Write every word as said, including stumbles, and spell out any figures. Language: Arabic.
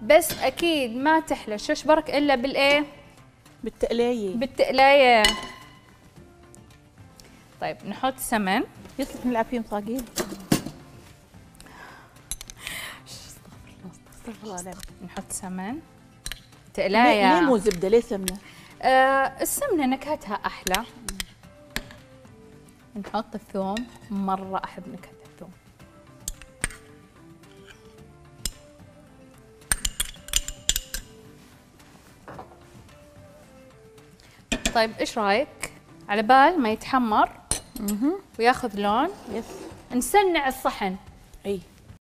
بس اكيد ما تحلى الششبرك الا بالايه؟ بالتقلايه. بالتقلايه. طيب نحط سمن. يصلح نلعب فيهم صاقيل. استغفر الله العظيم. نحط سمن. تقلايه. ليه مو زبده؟ ليه سمنه؟ آه السمنه نكهتها احلى. نحط الثوم، مره احب نكهه الثوم. طيب ايش رايك؟ على بال ما يتحمر اها وياخذ لون يس نسنع الصحن. اي